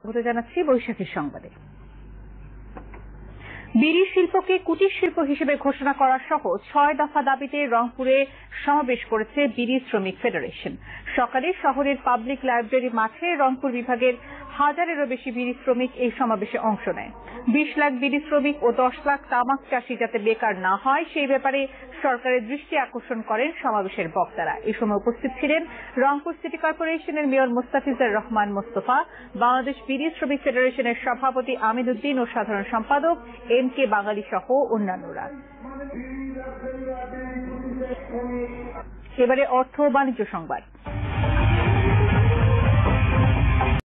স্বাগত জানাচ্ছি বৈশাখীর সংবাদে। বিড়ি শিল্পকে কুটির শিল্প হিসেবে ঘোষণা করা সহ ৬ দফা দাবিতে রংপুরে সমাবেশ করেছে বিড়ি শ্রমিক ফেডারেশন। সকালে শহরের পাবলিক লাইব্রেরি মাঠে রংপুর বিভাগের ১,০০০-এরও বেশি বিড়ি শ্রমিক এই সমাবেশে অংশ নেয়। ২০ লাখ বিড়ি শ্রমিক ও ১০ লাখ তামাক চাষী যাতে বেকার না হয় সেই ব্যাপারে সরকারের দৃষ্টি আকর্ষণ করেন সমাবেশের বক্তারা। এই সময় উপস্থিত ছিলেন রংপুর সিটি কর্পোরেশনের মেয়র মোস্তাফিজুর রহমান মোস্তফা, বাংলাদেশ বিড়ি শ্রমিক ফেডারেশনের সভাপতি আমিন উদ্দিন ও সাধারণ সম্পাদক MK বাঙালি সহ অন্যান্যরা। এবারে অর্থ ও বাণিজ্য সংবাদ।